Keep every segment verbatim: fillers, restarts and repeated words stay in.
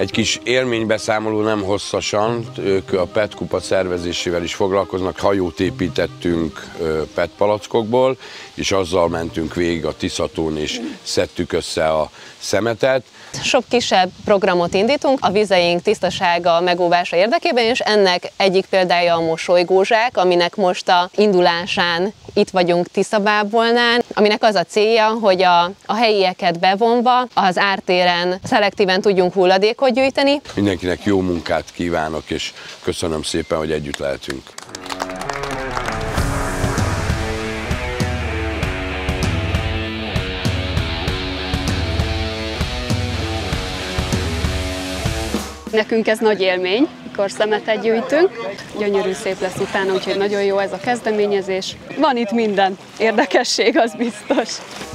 Egy kis élménybeszámoló, nem hosszasan, ők a pé é té kupa szervezésével is foglalkoznak, hajót építettünk pé é té palackokból, és azzal mentünk végig a Tiszatón, és szedtük össze a szemetet. Sok kisebb programot indítunk a vizeink tisztasága megóvása érdekében, és ennek egyik példája a mosolygózsák, aminek most a indulásán itt vagyunk Tiszabábolnán, aminek az a célja, hogy a, a helyieket bevonva az ártéren szelektíven tudjunk hulladékot gyűjteni. Mindenkinek jó munkát kívánok, és köszönöm szépen, hogy együtt lehetünk. Nekünk ez nagy élmény, mikor szemetet gyűjtünk. Gyönyörű szép lesz utána, úgyhogy nagyon jó ez a kezdeményezés. Van itt minden érdekesség, az biztos.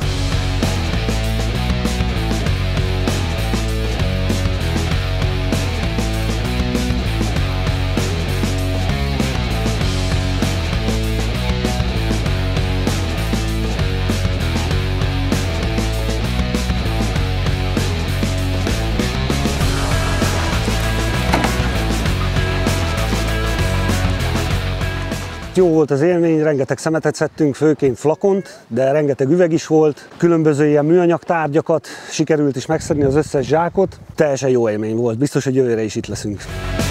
Jó volt az élmény, rengeteg szemetet szedtünk, főként flakont, de rengeteg üveg is volt. Különböző ilyen műanyag tárgyakat sikerült is megszedni, az összes zsákot. Teljesen jó élmény volt, biztos, hogy jövőre is itt leszünk.